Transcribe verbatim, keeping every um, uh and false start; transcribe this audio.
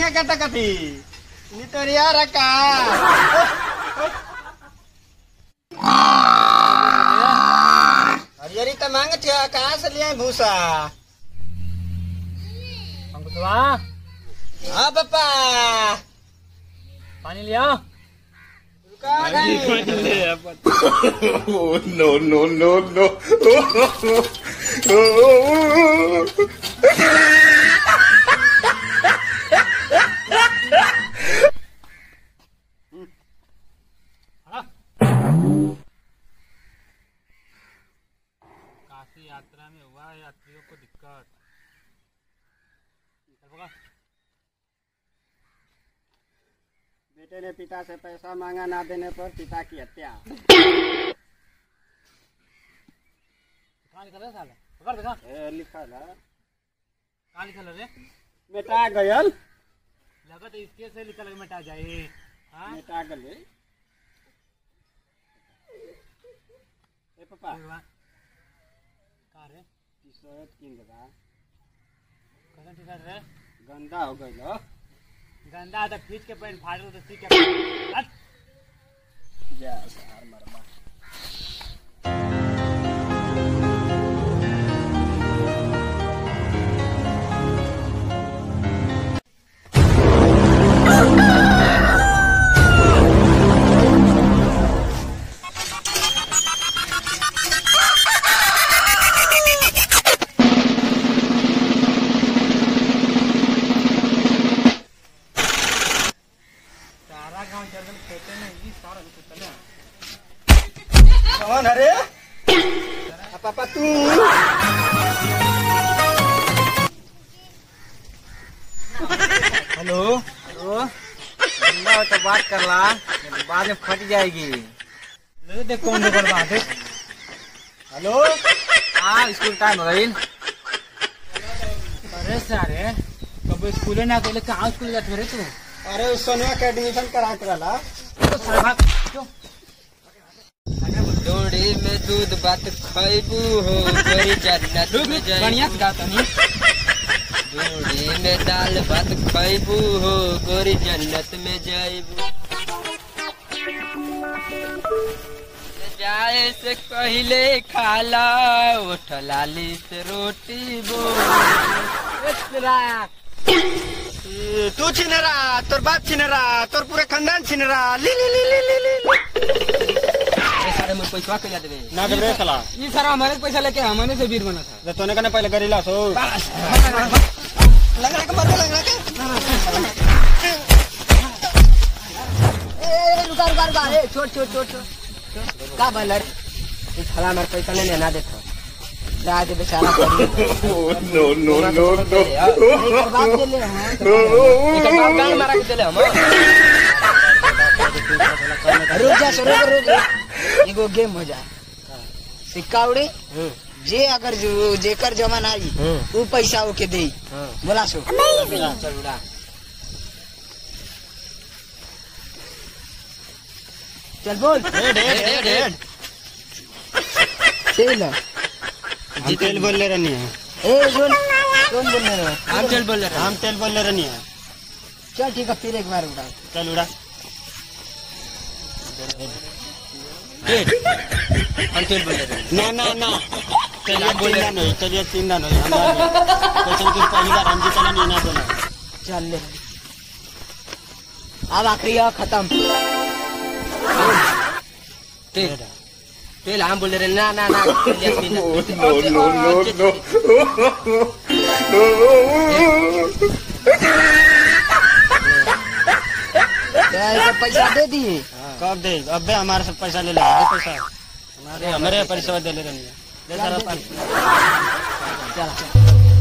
बढ़िया कटा कथी नितरिया रखा हरियरी तो मांग थे कहाँ से लिया भूसा हाँ पापा पानी लिया नो नो नो नो काशी यात्रा में हुआ यात्रियों को दिक्कत। बेटे ने पिता से पैसा मांगा, ना देने पर पिता की हत्या। कहाँ लिखल है साला? पकड़ देखा। ए लिखल है। कहाँ लिखल है रे? मेटा गयल। लगत इसके से लिखल है मेटा जाए। हाँ? मेटा गले। ए पापा। कहाँ रे? टी-शर्ट किन दबा। कौन टी-शर्ट रे? गंदा हो गई लो। गंदा तो खींच के पैंट फाड़ तो सी के हट जा सार मरवा कौन अरे पापा तू हेलो हेलो बंदा तो बात कर ला बाद में फट जाएगी। ले देख कौन नंबर बात है। हेलो हाँ स्कूल टाइम हो गई। अरे सारे कब स्कूल ना अकेले कहाँ स्कूल जाते रे तू? अरे उस सोनिया के एडमिशन करा के रहा तो सारे भाग क्यों? डोरी में दूध बात खैबू हो गोरी जन्नत में जाइबू। बढ़िया से गाता नहीं। डोरी में दाल भात खैबू हो गोरी जन्नत में जाइबू। जाए से पहले खाला उठ लाली से रोटी बो। तू छिनरा, तोर बाप छिनरा, तोर पूरे खानदान छिनरा। ली ली ली ली ली ली सारे में पैसा के देवे ना देवे साला। ये सारा हमारे पैसा लेके हमारे से वीर बना था। जब तूने कहने पहले करीला सो लग रहा के मर लग रहा के ए रुका रुका रुका ए छोड़ छोड़ छोड़ छोड़ का बलर ये साला हमारे पैसा नहीं लेना देता ला दे बेचारा नो नो नो नो बाप दे ले हां एक बाप गाल मारा के देले हम रुक जा रुक रुक एगो गेम हो जा सिक्का उड़े जे अगर जो जेकर जमान आई वो पैसा ओके दे बोला सो चल उड़ा चल बोल डेढ़ डेढ़ डेढ़ चल हम तेल बोल ले रहनी है। ए जोन कौन बोल रहे हो? हम चल बोल रहे हम तेल बोल ले रहनी है। चल ठीक है फिर एक बार उड़ा चल उड़ा हम चल बोल रहे ना ना ना चलिए बोल ना नहीं चलिए तीन ना नहीं हमारे तो चल पहली बार हम जीतना नहीं ना बोला। चल ले अब आखिरी है खत्म। तेल तेल हम बोल रहे ना ना ना नो नो नो नो तो पैसा दे दिए कब दे? अबे हमारे से पैसा ले ले पैसा हमारे हमारे पैसा दे ले रहनी है। ले सारा चल